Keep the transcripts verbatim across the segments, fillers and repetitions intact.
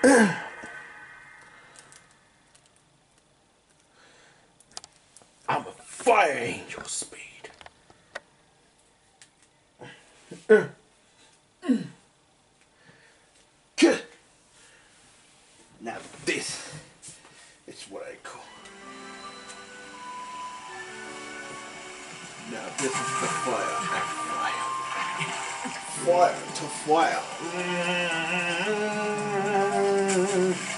I'm a fire angel speed. Now this is what I call. Now this is the fire and fire. Fire to fire. Mm-hmm.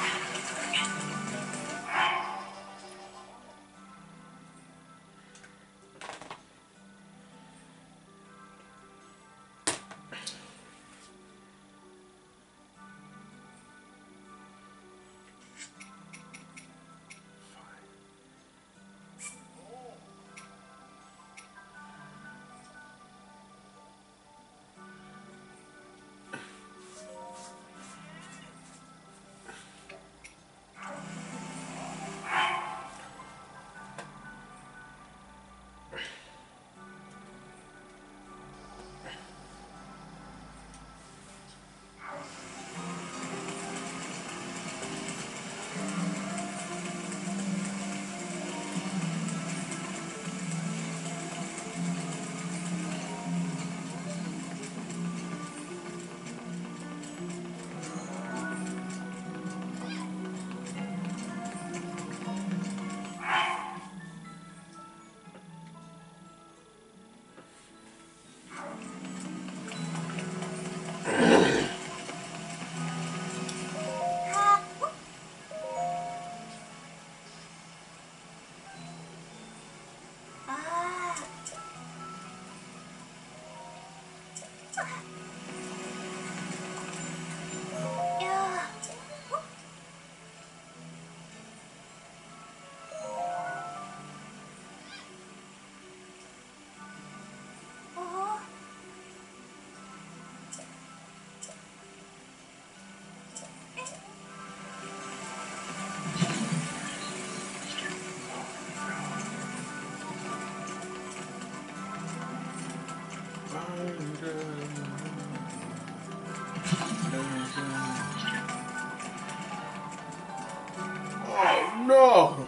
Oh no!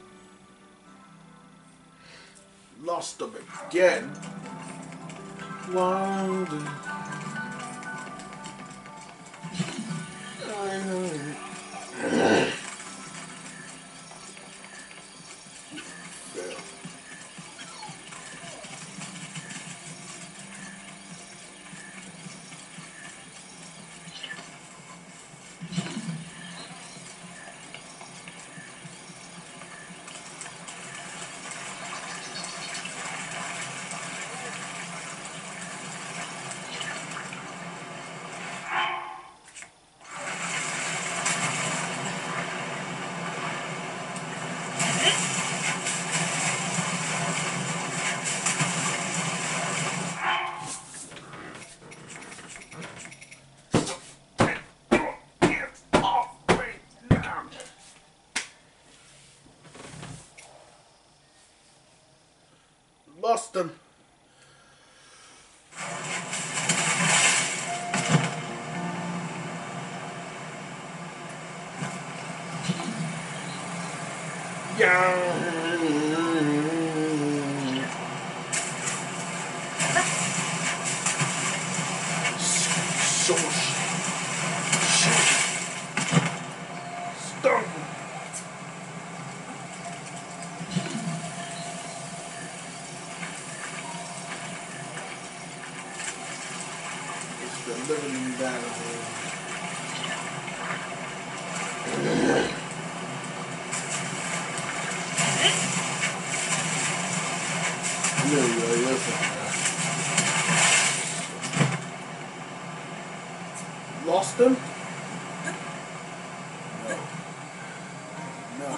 Lost them again. London. Lost them. Yeah. So shit. Stop. It's the living battle. Lost them? No. No.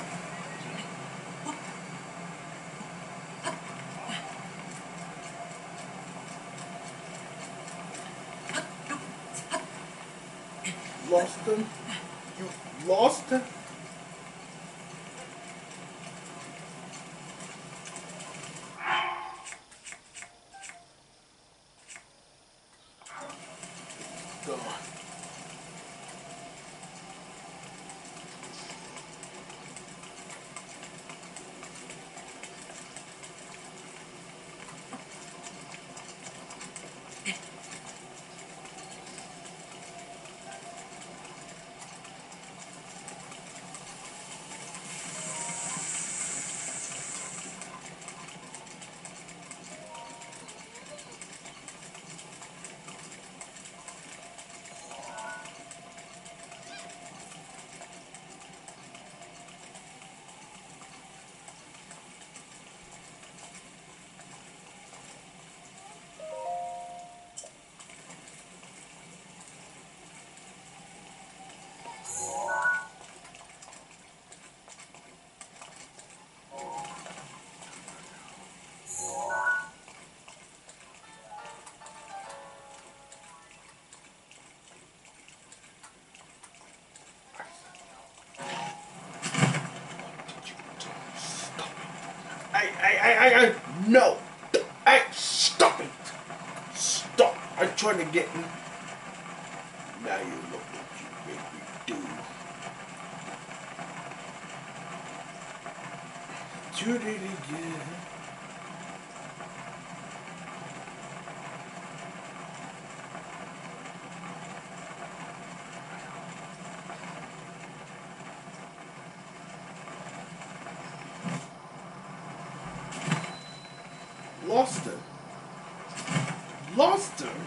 Lost them? You lost them? Gone. No! Hey, stop it! Stop! I'm trying to get in. Now you look what you make me do. Do it again. Lost him. Lost him?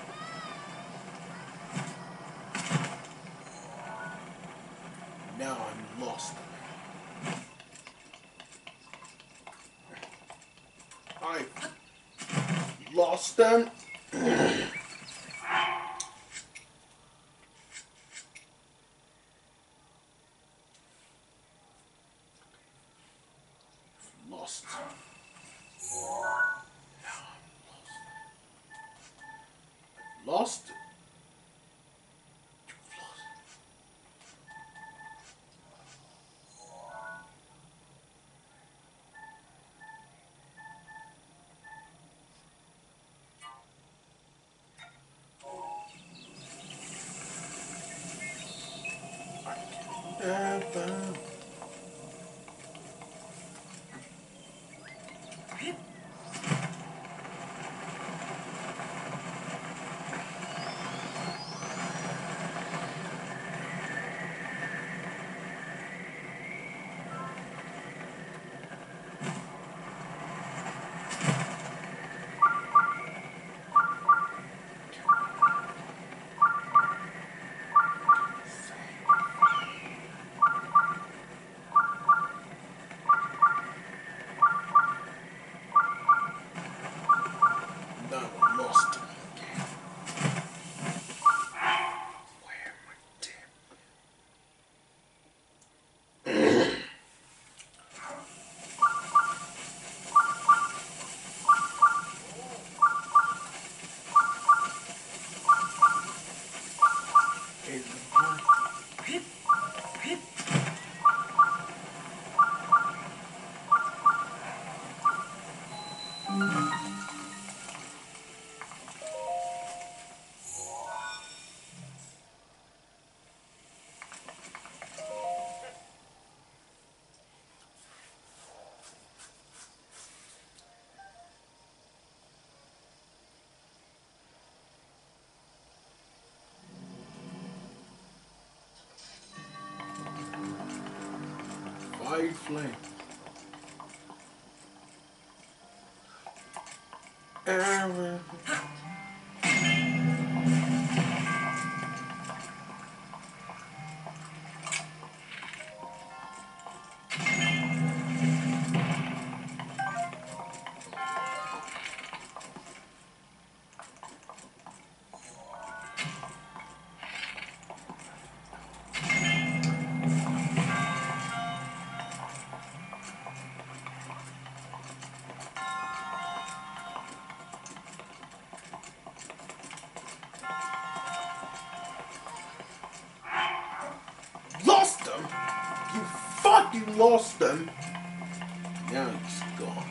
Now I'm lost him. I lost him. Lost. Lost. Never. Now I'm lost. Where am I dead? Is the point? Fire flame. Aaron. Lost him? You fucking lost him. Now he's gone.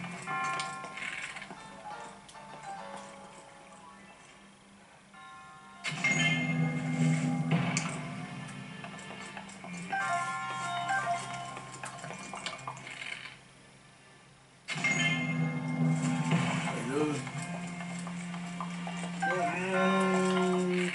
Hello. Mm.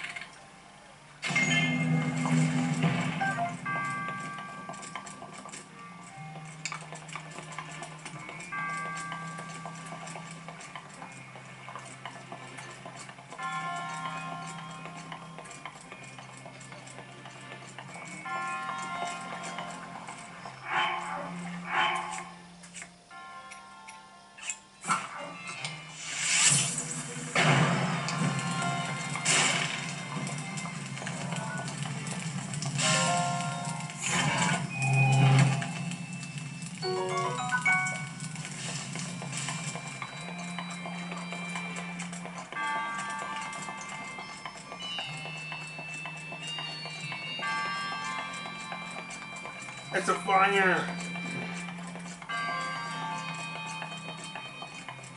It's a fire!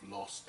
lost.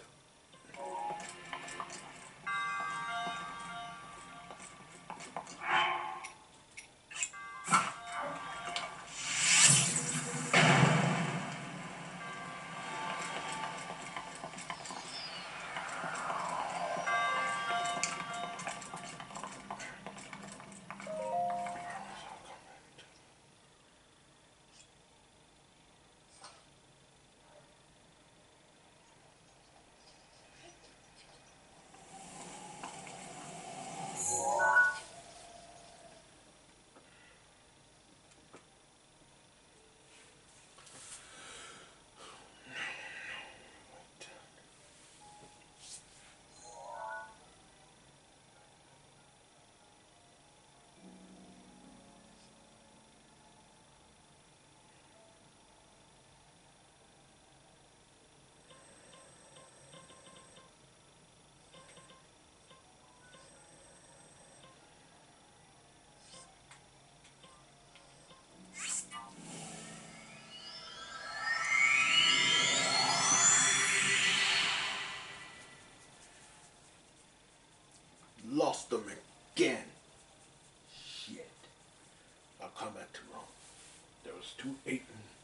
Lost them again. Shit. I'll come back tomorrow. There was two eight.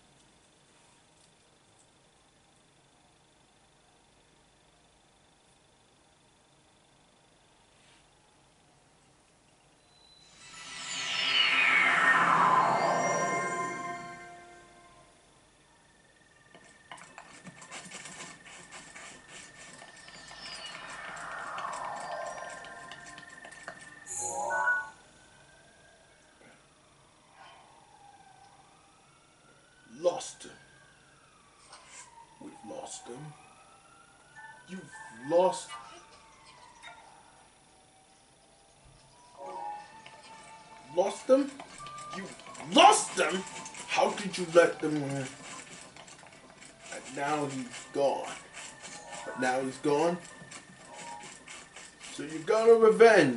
Lost him. We've lost him. You've lost. Lost them? You lost them? How did you let them win? And now he's gone. But now he's gone. So you got a revenge.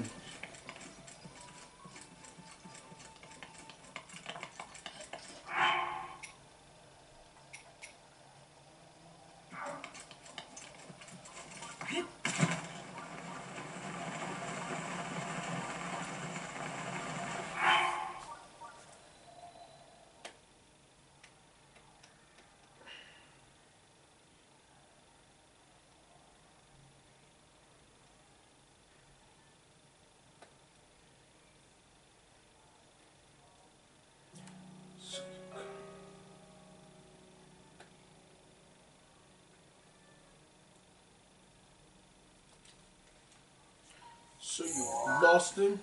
So you lost him?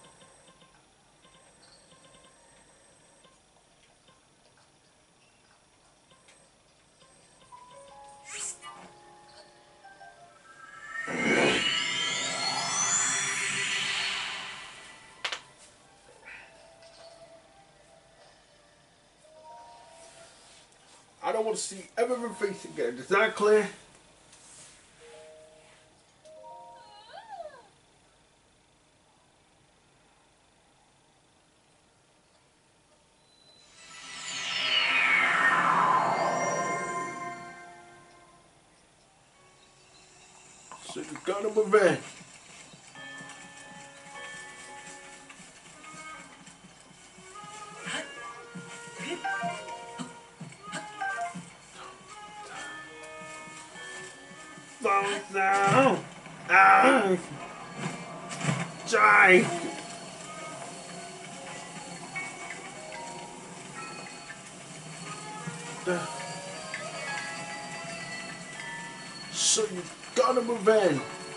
I don't want to see ever her face again. Is that clear? So you got a revenge. Fall down. Ah. Die. So you got a revenge.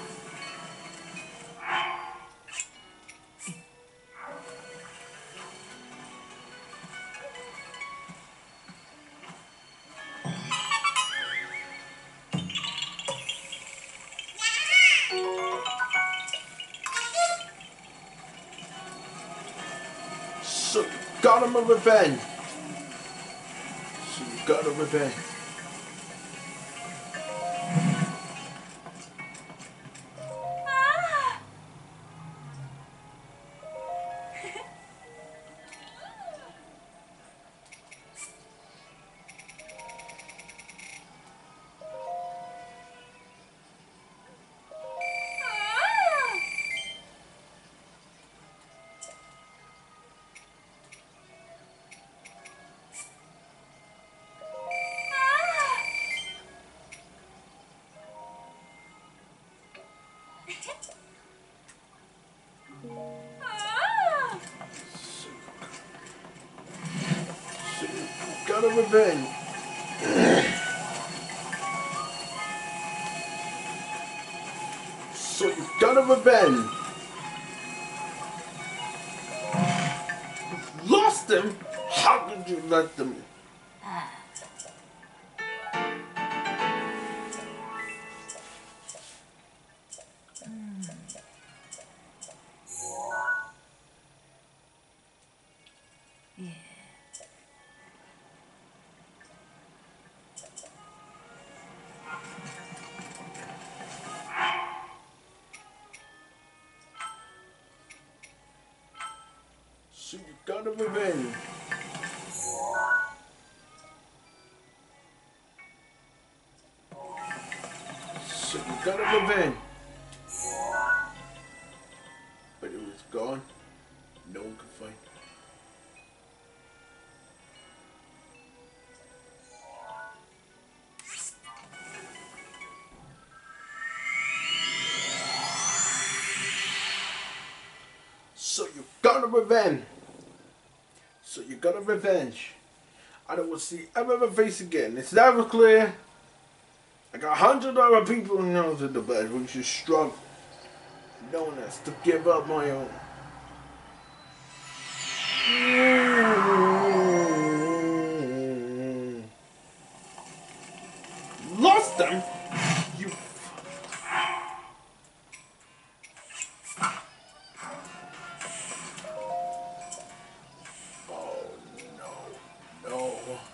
So you got him a revenge. So you got a revenge. gotta revenge. So you gotta revenge. You've lost them? How could you let them? Yeah. So you gotta revenge. So you gotta revenge. But it was gone. No one could find it. So you gotta revenge. So you gotta revenge. I don't want to see ever ever face again. It's never clear. I got a hundred other people who knows in the bed we should struggle. No one has to give up my own. Lost them? You. Oh no. No.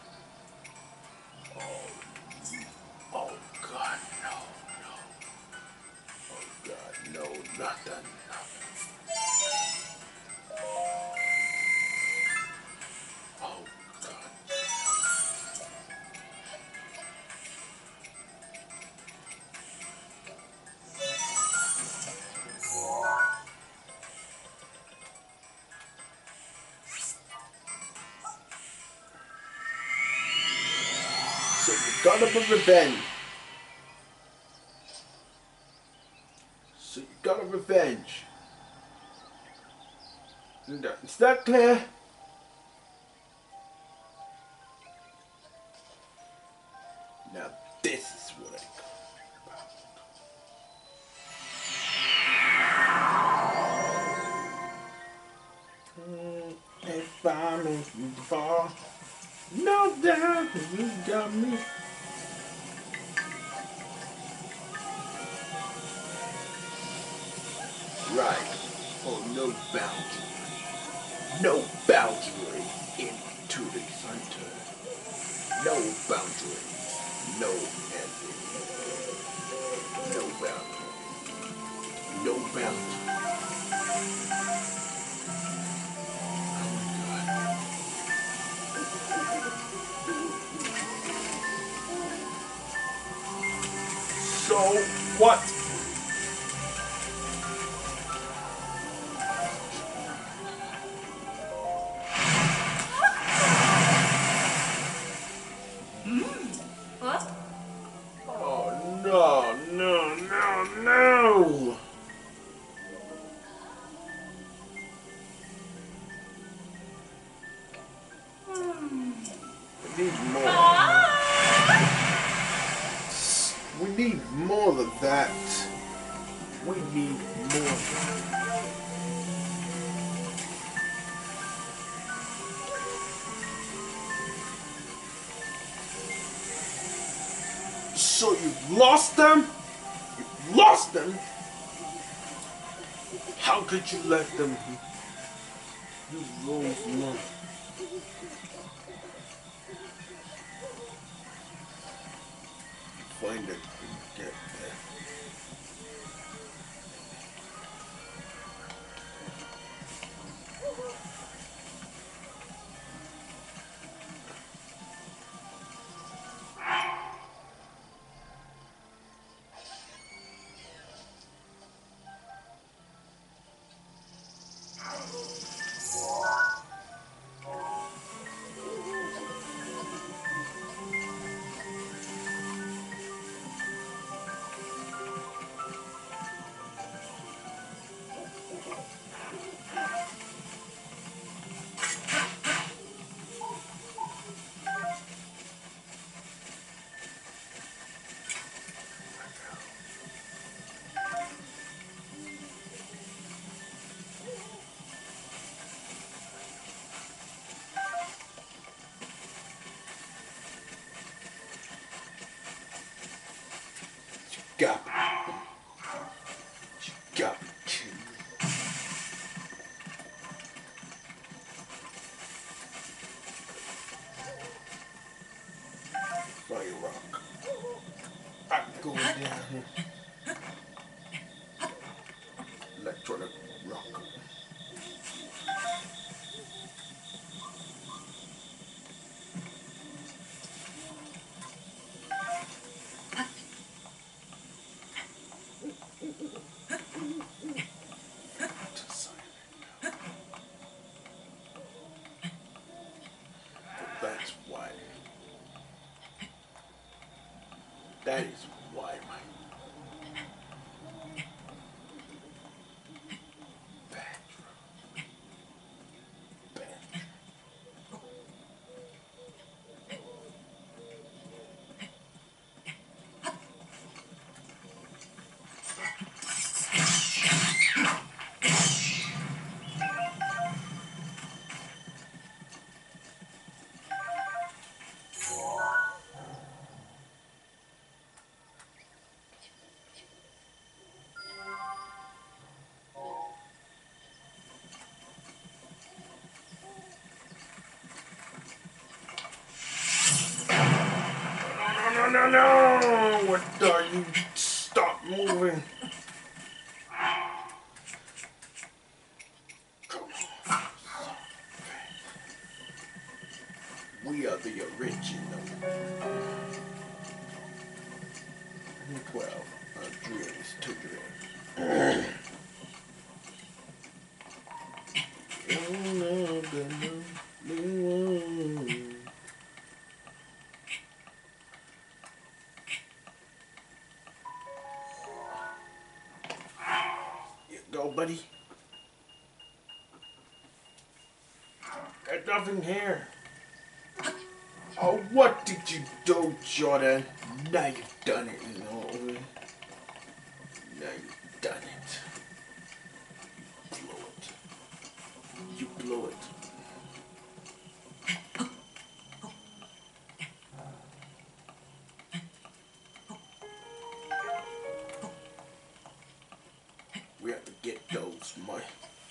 Oh. Oh God, no, no. Oh God, no, nothing, nothing. Oh God. So you gotta be revenge. So you gotta revenge. Is that clear? Now this is what I call about. Mm, if I'm in the fall, no doubt you got me. Right. Oh, no boundary. No boundary into the center. No boundary. No ending. No boundary. No boundary. Oh my God. So what? What? Oh no, no, no, no! We need more. We need more of that. We need more. So you've lost them? You've lost them? How could you let them? You lose them. Find it and get there. got me. You got me, kid. Fire rock. I'm going down here. Electronic rock. That's why. That is why my bathroom. Bathroom. No, no, no! What are you? Stop moving. Come on. We are the original. twelve. Our dreams to dream. Go, buddy. There's nothing here. Oh, what did you do, Jordan? Now you've done it, you know. Now you've done it. You blew it. You blew it. We have to get those, Mike.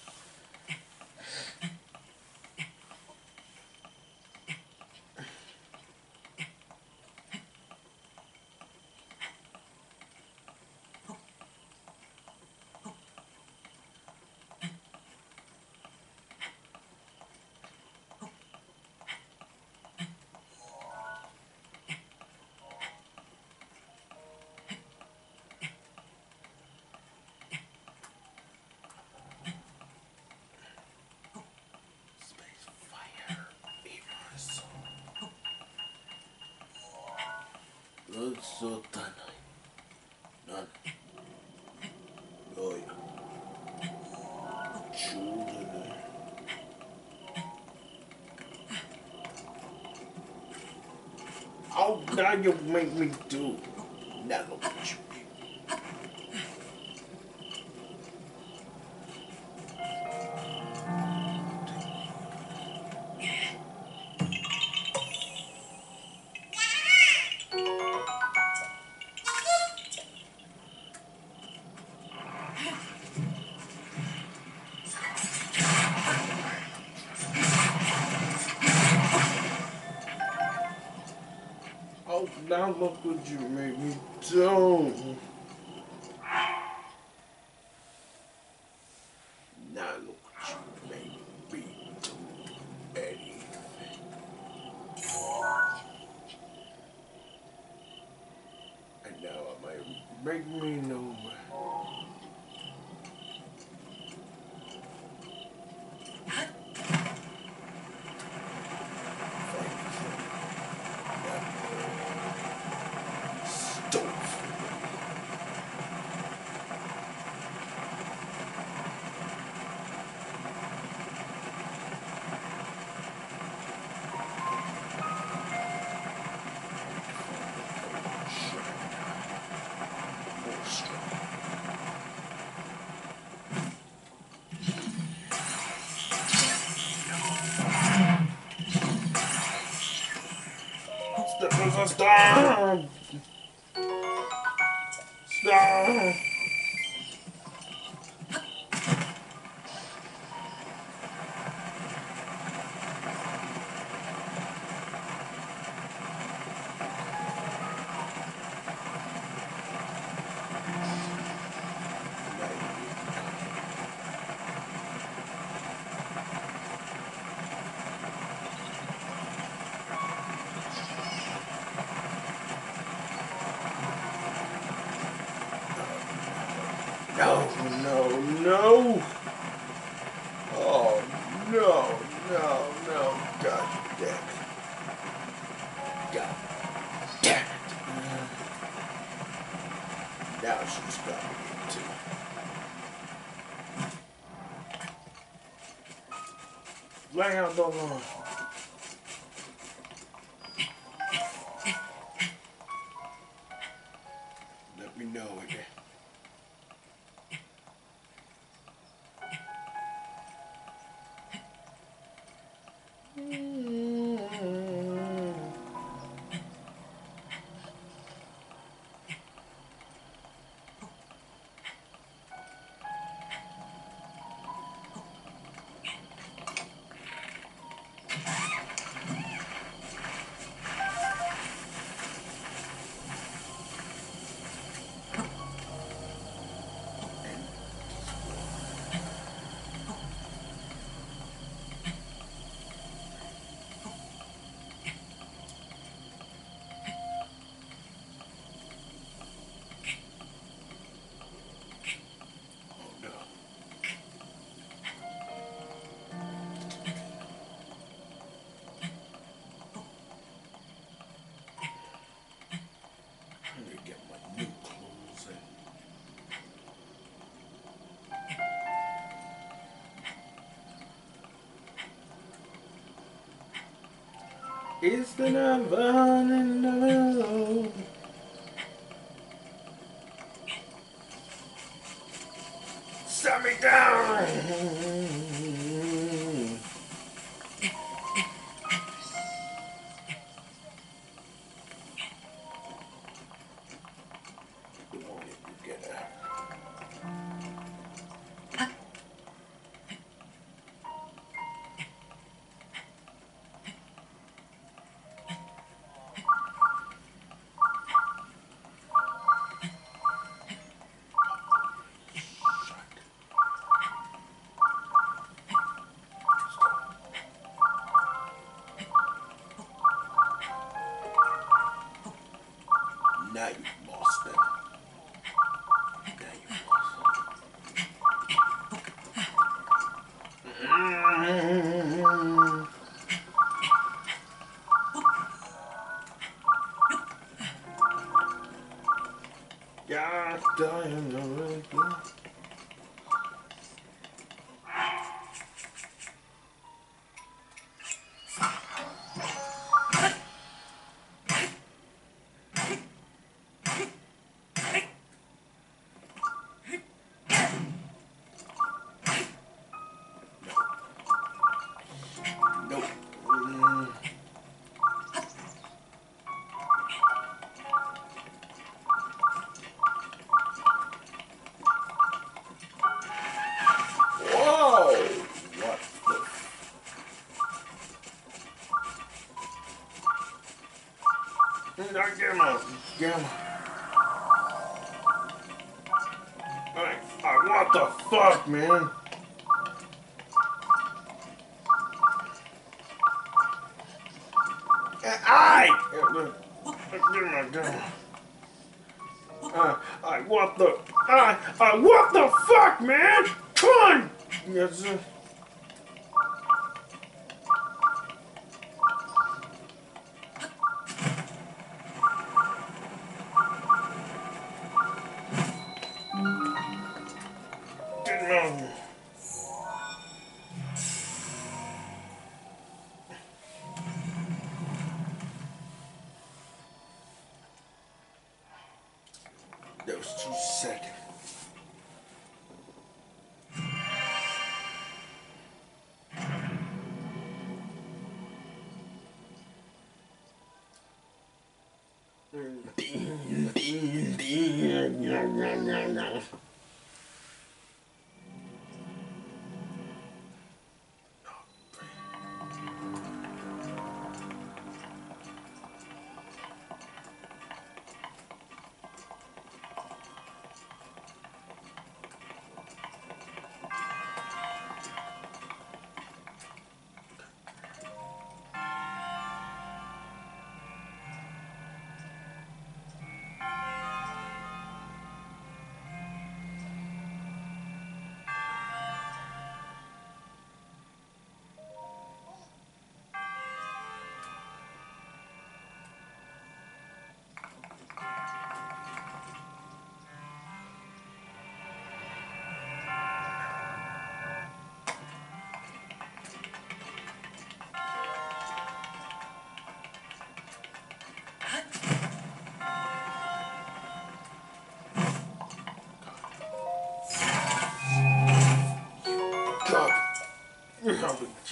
Sultan. None. Oh yeah. Children. Oh, now you make me do. Now look at you. Oh, now look what you made me do. Now look what you made me do. Anything. And now I might make me know. Step down. No, no, no. Oh, no, no, no. God damn it. God damn it. Now she's got me too. Lay out the line. Let me know again. It's the number in the middle. Set me down. Now you lost it. Now you lost it. Yeah, dying already. Nope. Mm. Whoa! What the? Now get him out. Get him out. Alright, alright, what the fuck, man? Aye! Get him out, get him out. Uh, alright, what the? Alright, alright, what the fuck, man? Come on! Yes, sir. Get him out here. That was two seconds. God. You're helping me.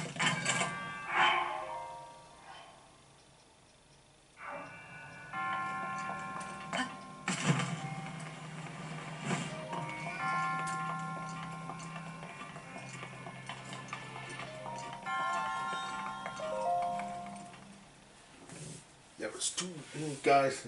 There was two guys.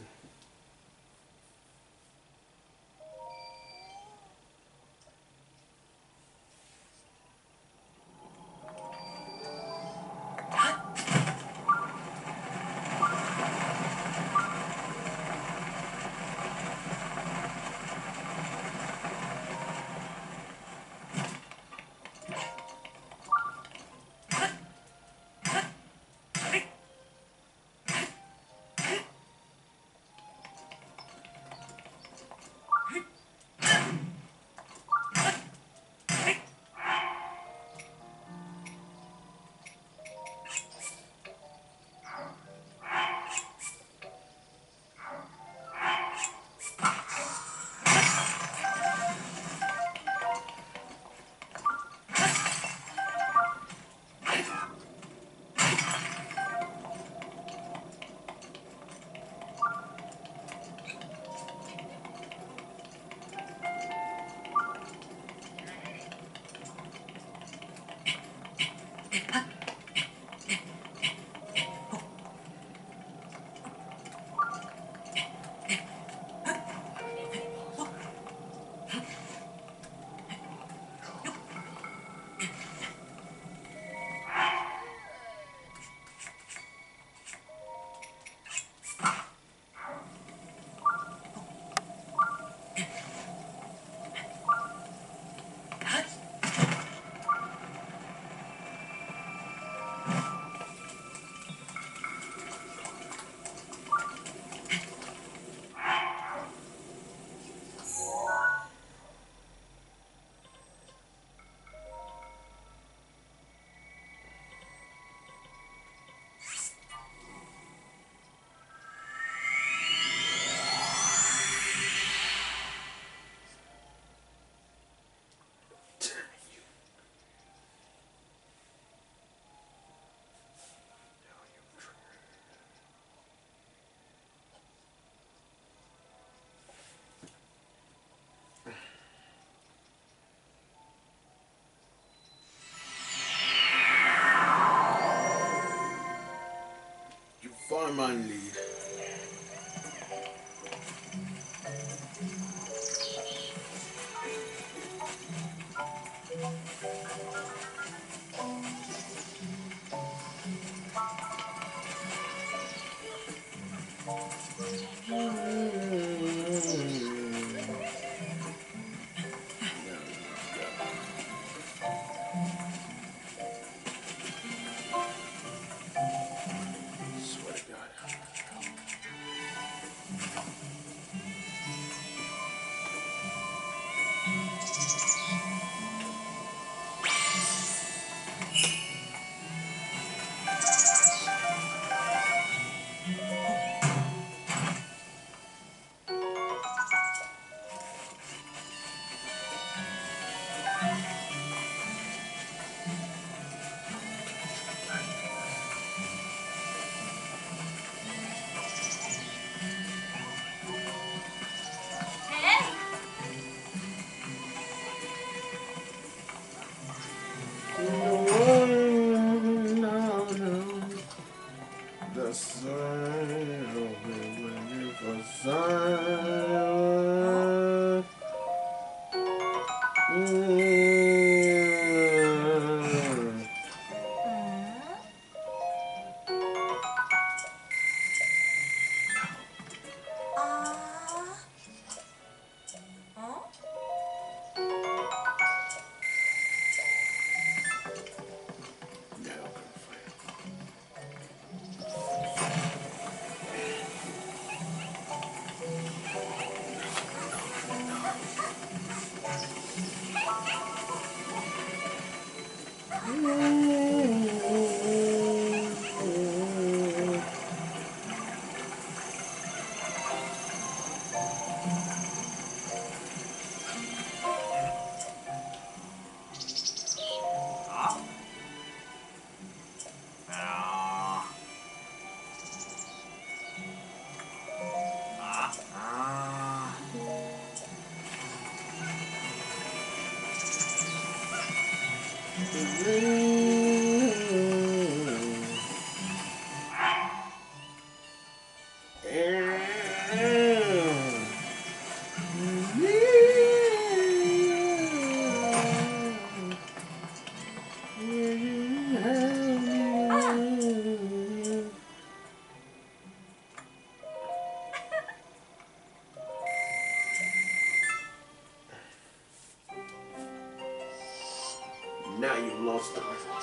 Fireman lead. Swear to God. Now you lost it.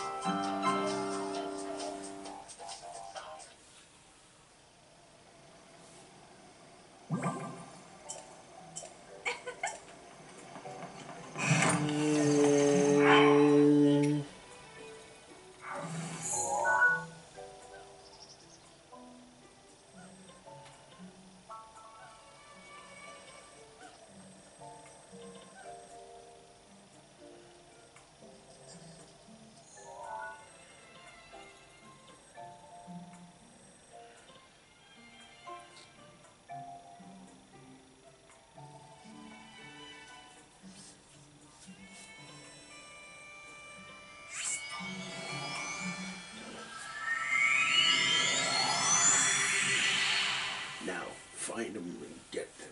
Now find them and get them.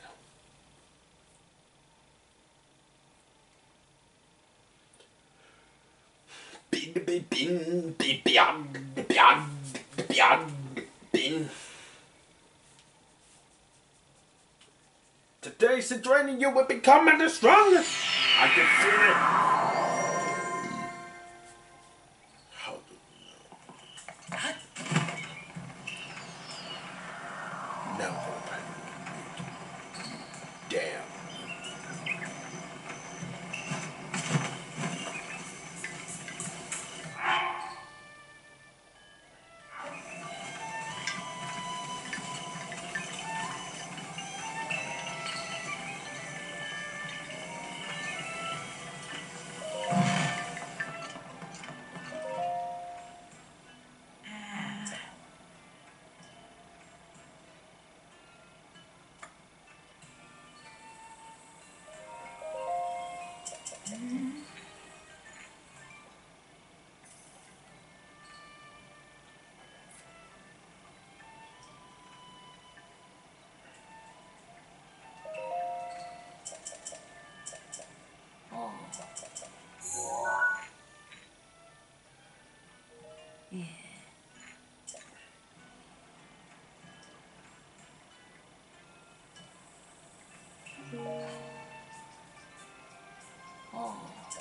Bin, bin, bin, bin, bin, bin, bin. Today's the training you will become the strongest. I can feel it. How do you know? Now for the panic. Damn. Yeah. Oh.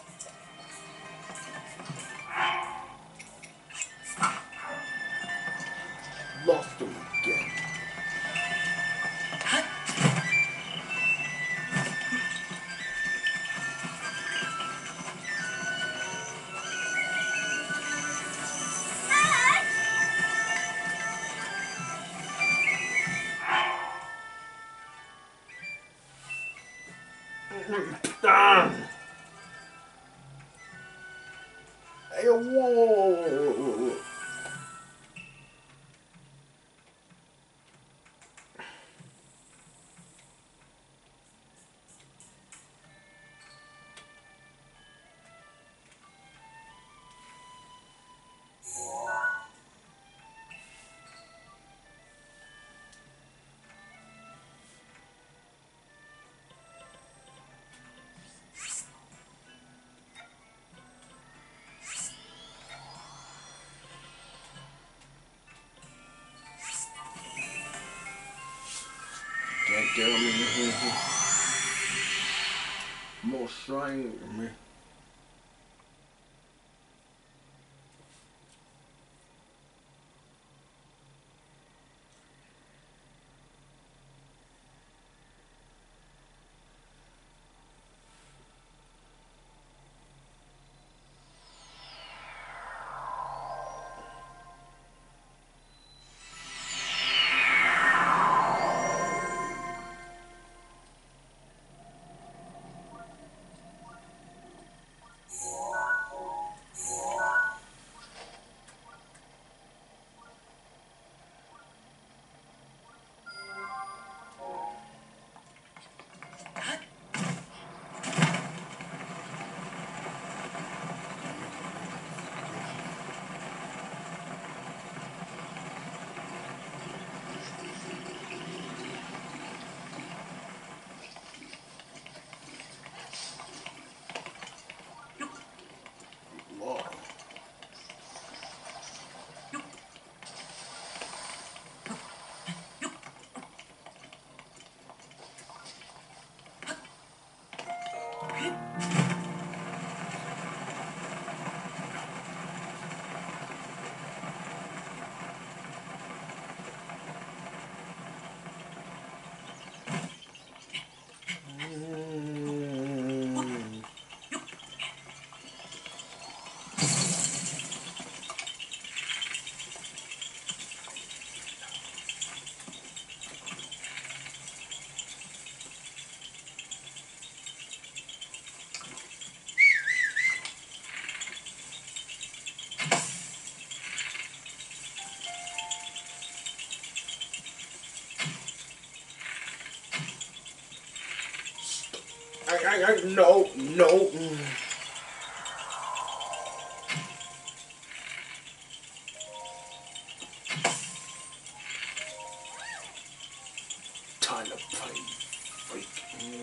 Lost them again. Ah. Hey, whoa. Can't get them in here. More shrine than me. I, I, I, no, no. Time to play, freak.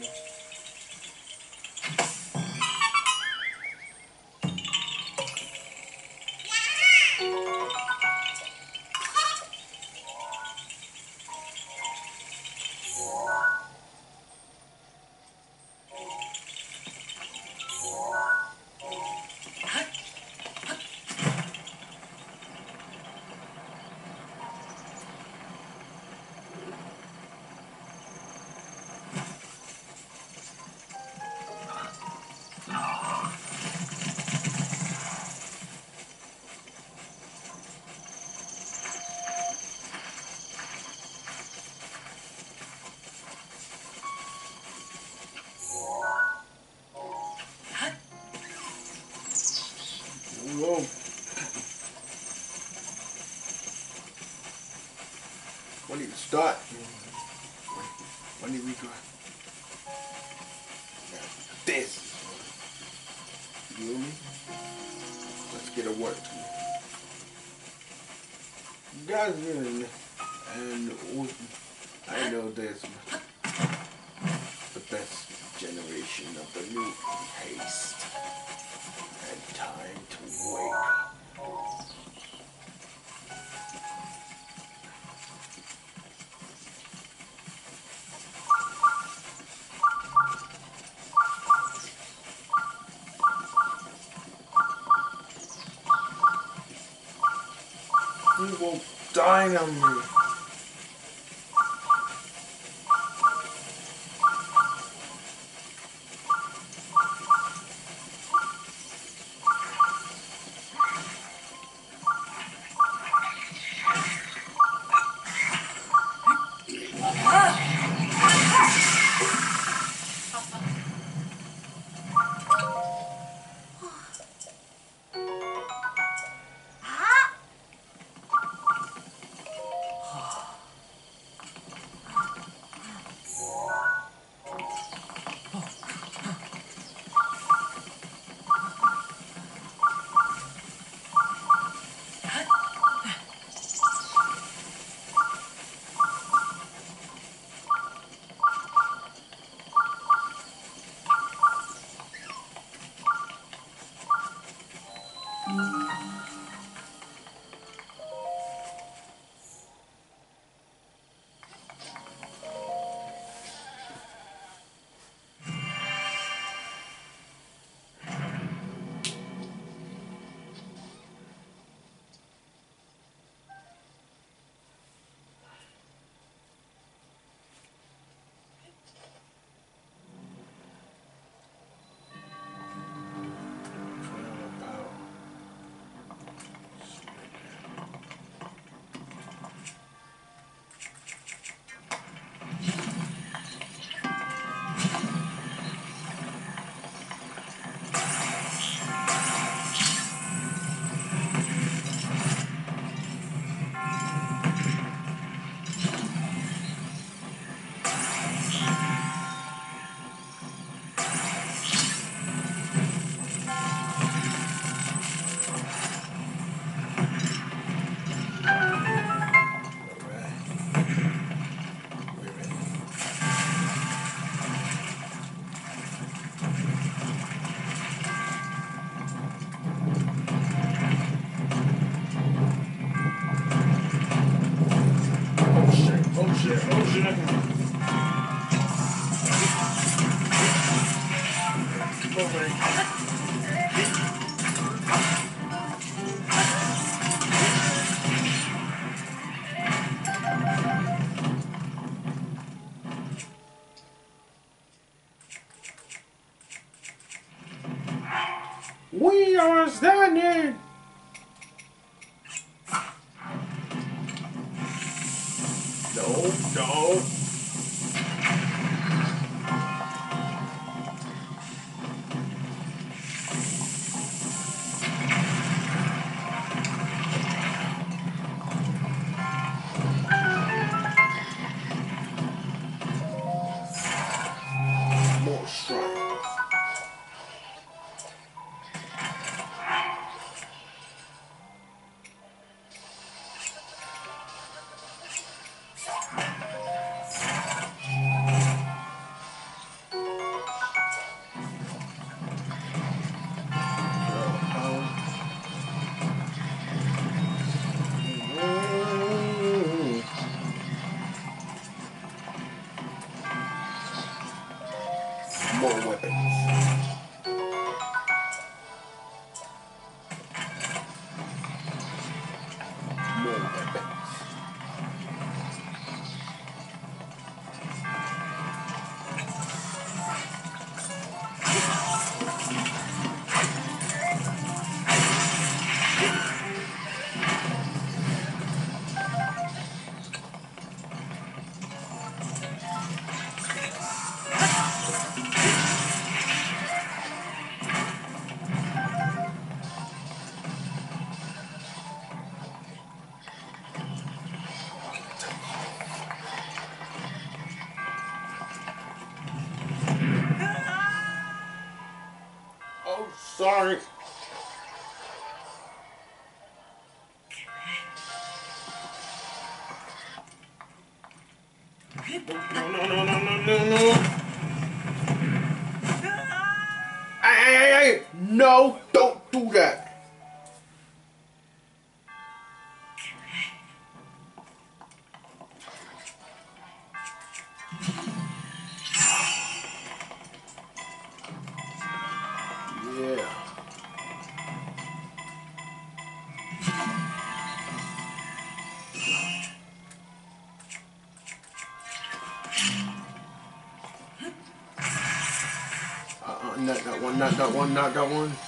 Whoa. When did it start? When did we go? This. You hear me? Let's get it worked. You guys in and I know this the best generation of the new haste. And time to wake up. You won't die on me. We are standing. No, no. More strike. More weapons. More weapons. Oh, sorry. No, no, no, no, no, no, no. Hey, hey, hey, hey. No, don't do that. Yeah. Uh-uh, not that one, not that one, not that one.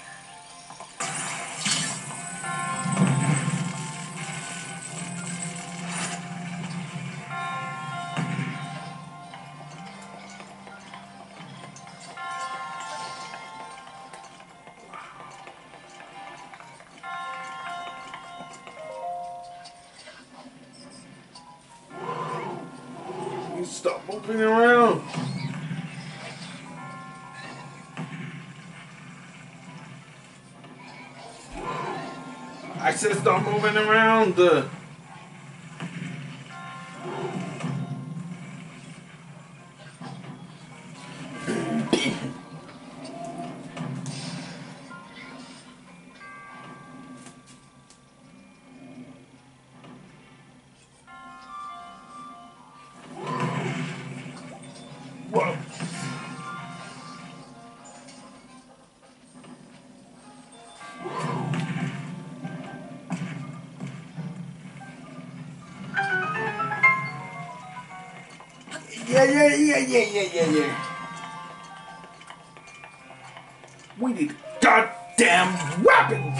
You stop moving around. I said stop moving around. Uh, Whoa. Yeah, yeah, yeah, yeah, yeah, yeah, yeah. We need goddamn weapons.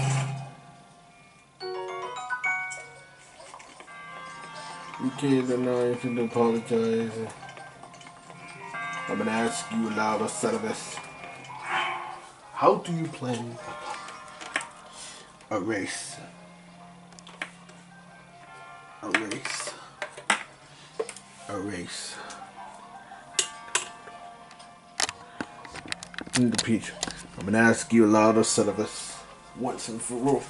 You kids are not anything to apologize. I'm gonna ask you now, son of this. How do you plan a race? A race. A race. In the peach. I'm gonna ask you louder, son of us. Once and for all.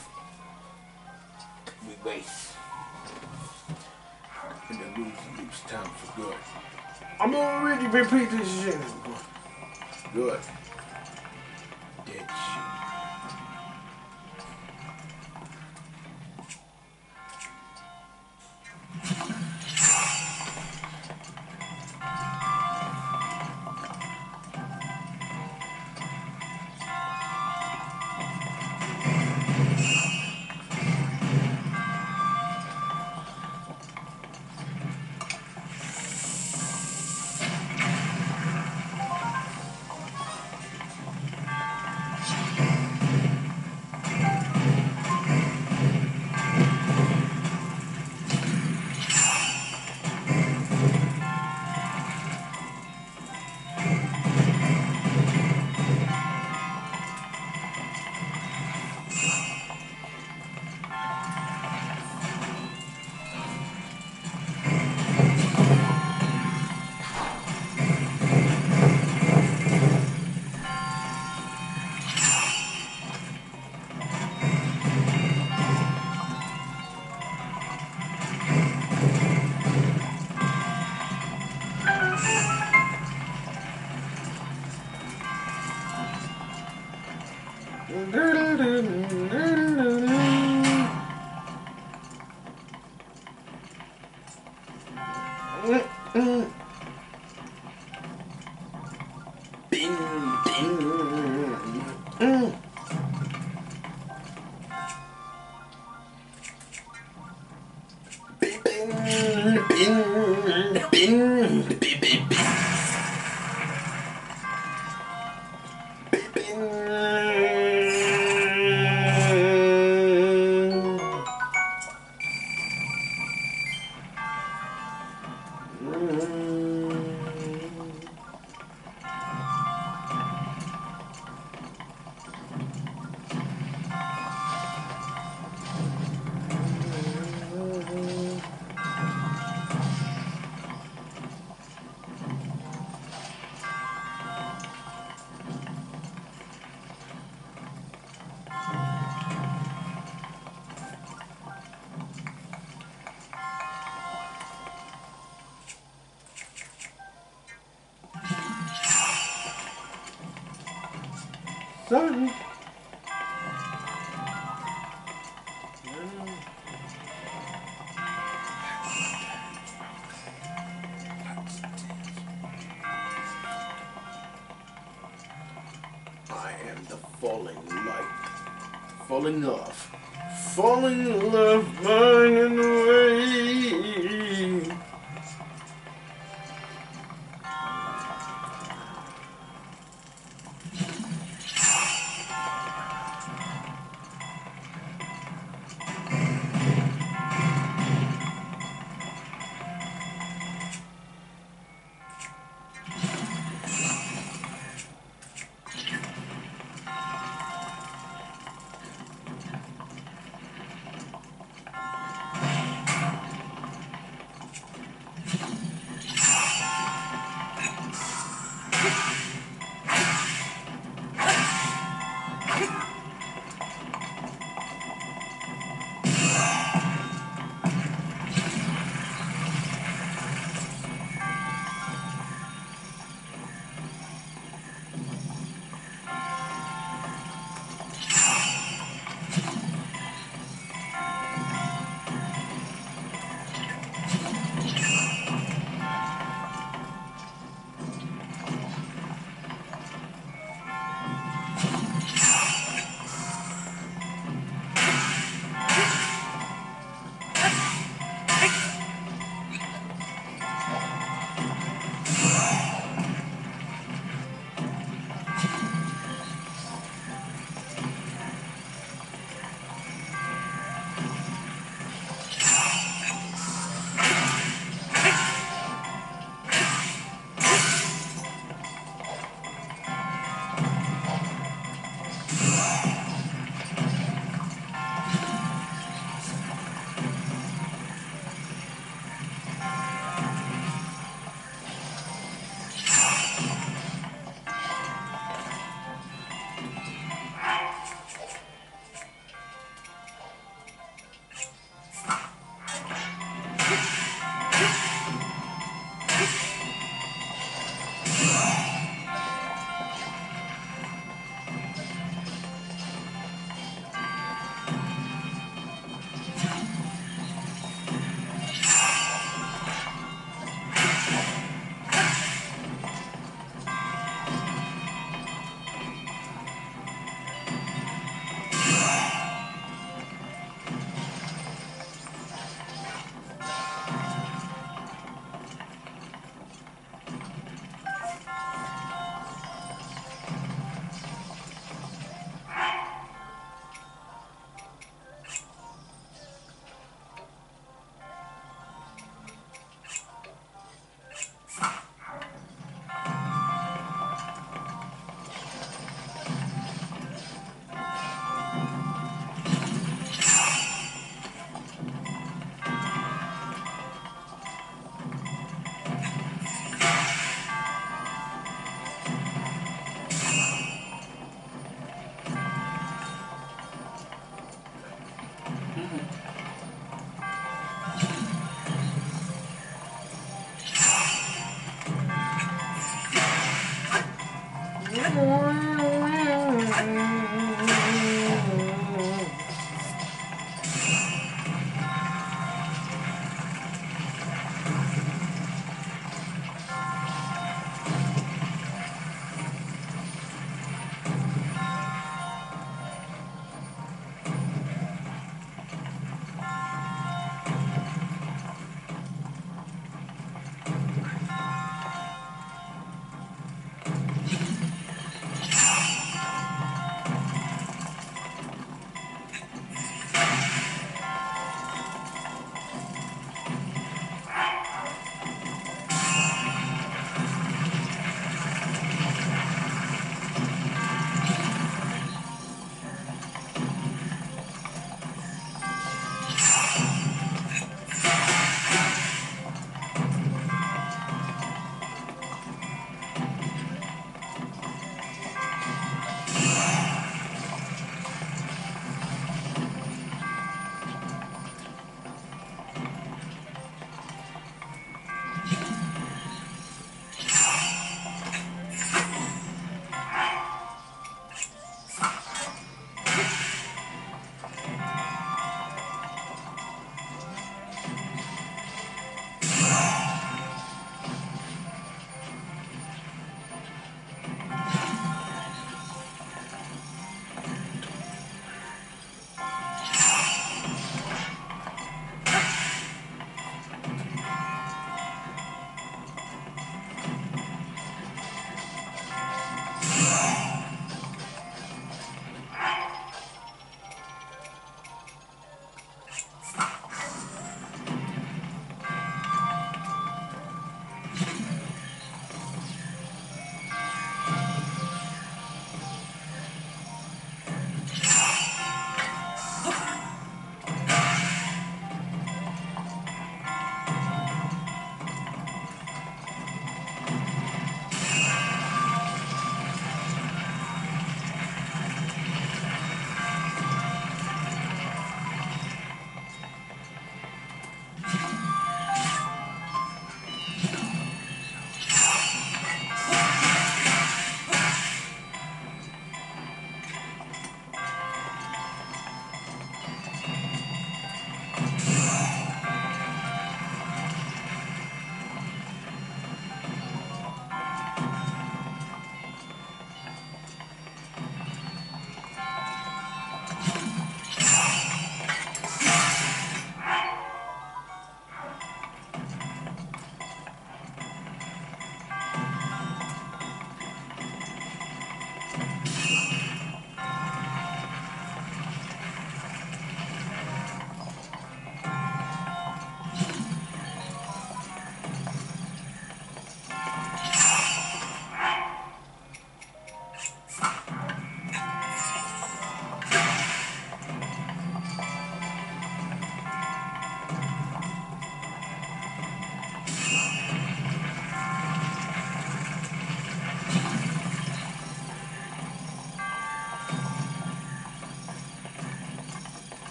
We race. And then lose leaves town for good. I'm already repeat this shit. Good. Dead shit. bin, bin. Mm. Bin, bin, bin, bin, bin, bin, bin. Sorry. I am the falling light, falling off, falling in love, burning away.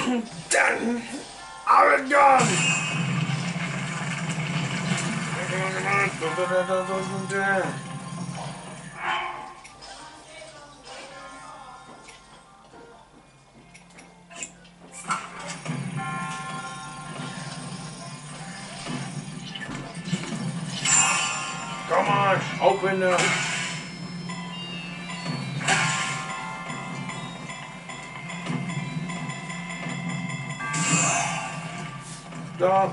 Damn! Aragon! Come on, open up. Stop.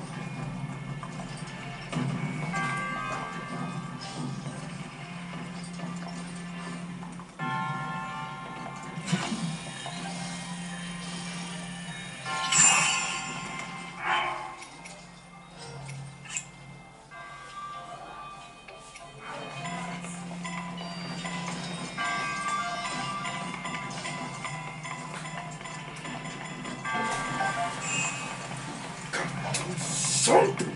Something.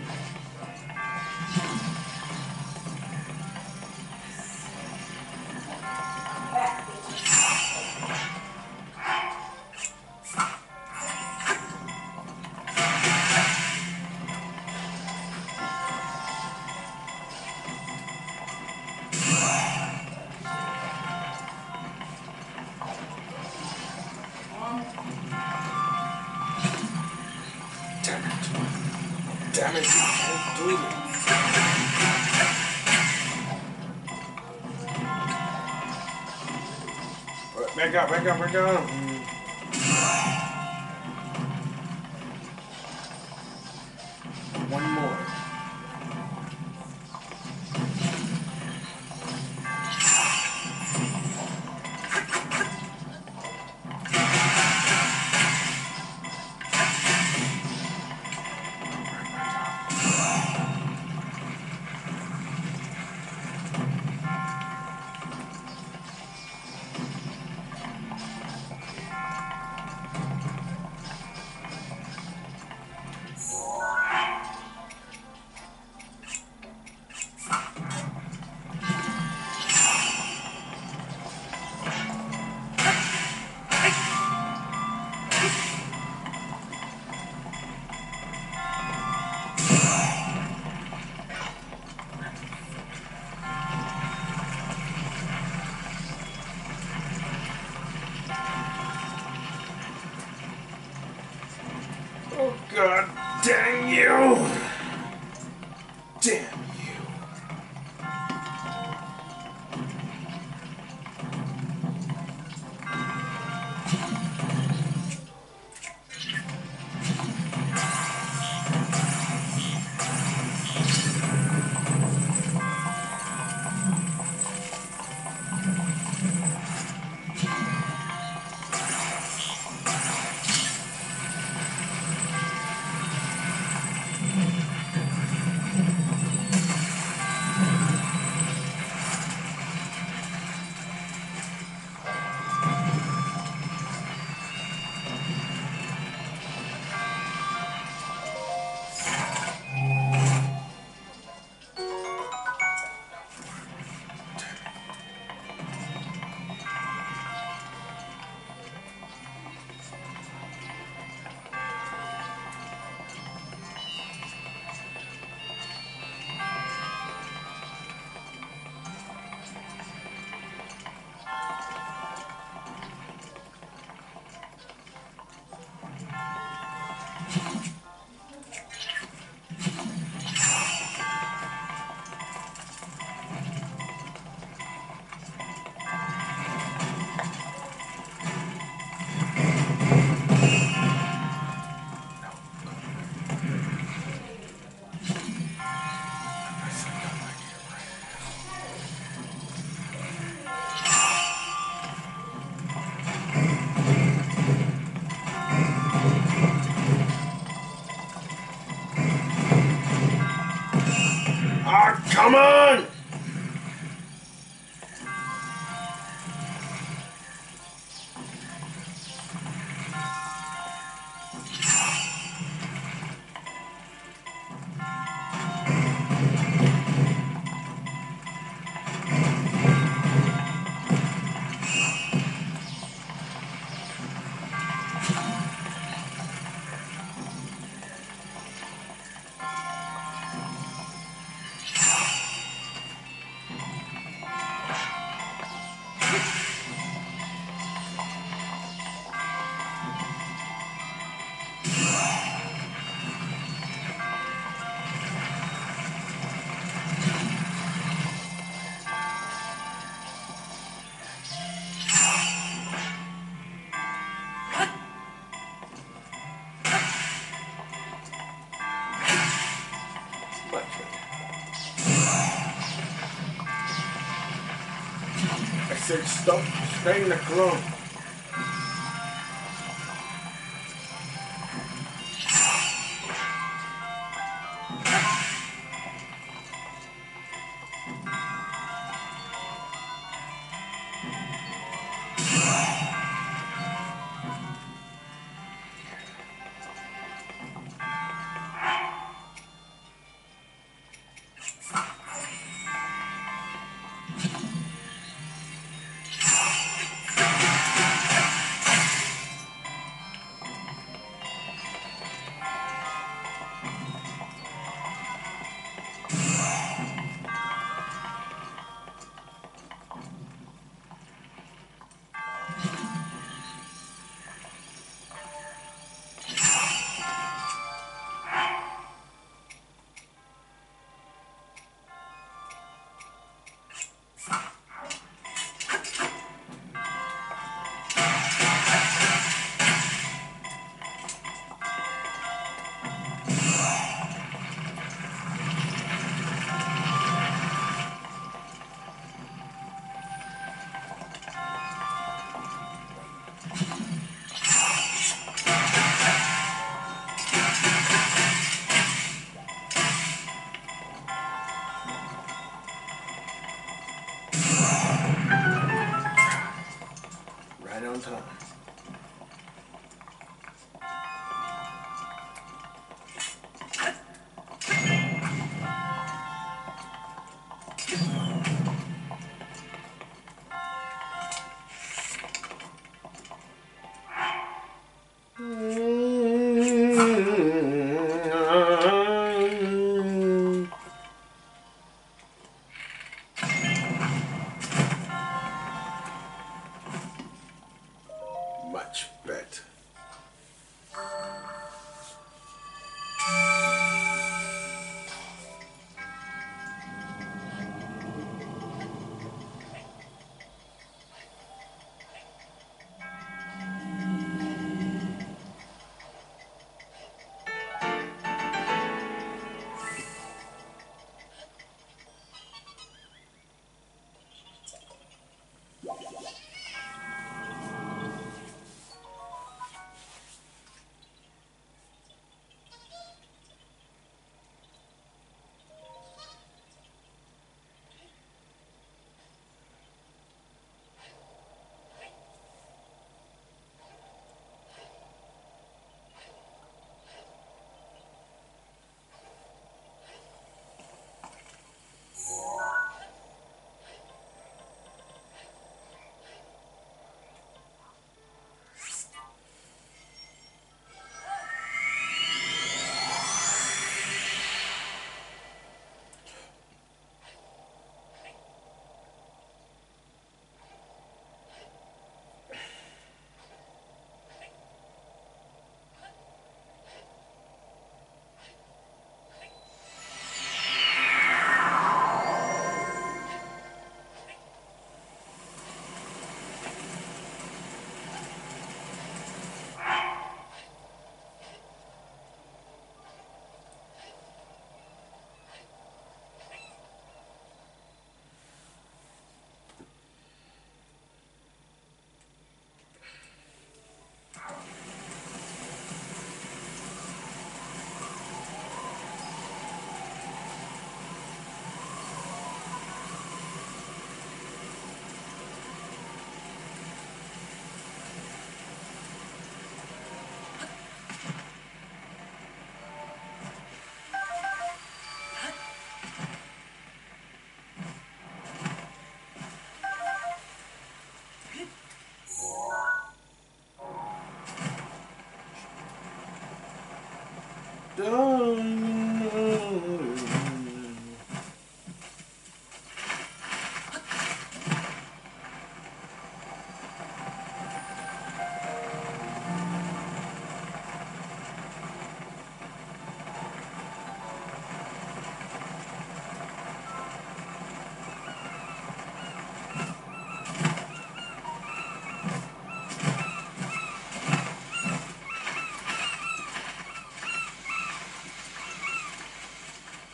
Damn it. Damn it, you can't do it. Alright, back up, back up, back up. Mm. One more. Oh, God dang you! Damn you! Ah, come on! said stop spraying the cologne. Right on time. Much better.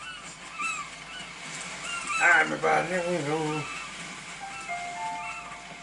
Everybody,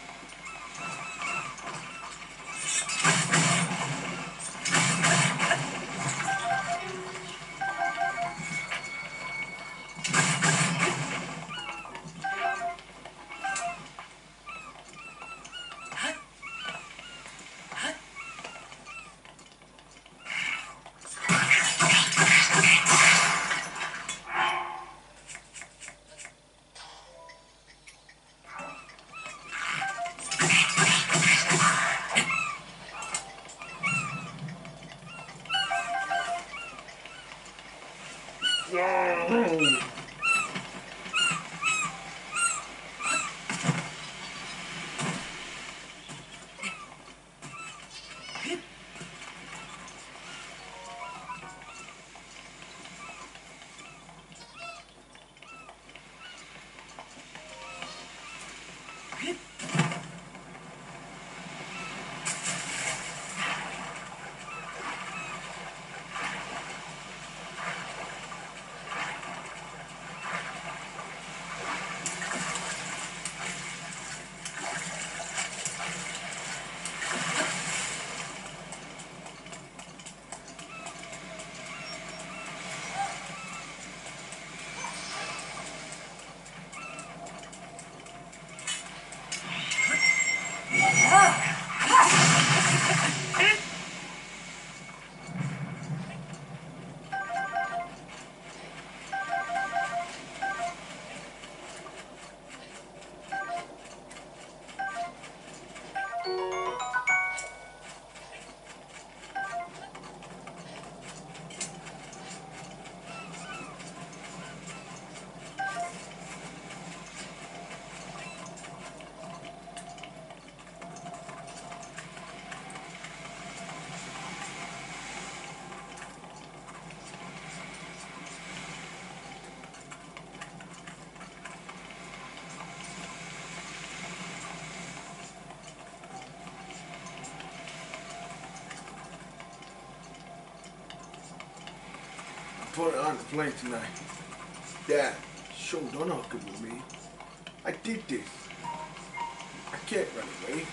Put it on the plane tonight. Dad, show, don't argue with me. I did this. I can't run away.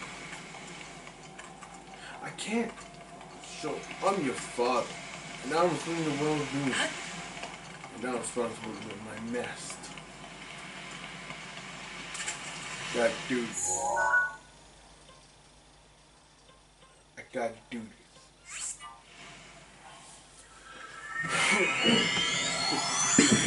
I can't. So, I'm your father. And I was doing the world's news. And I'm responsible for my mess. Gotta do this. I gotta do this.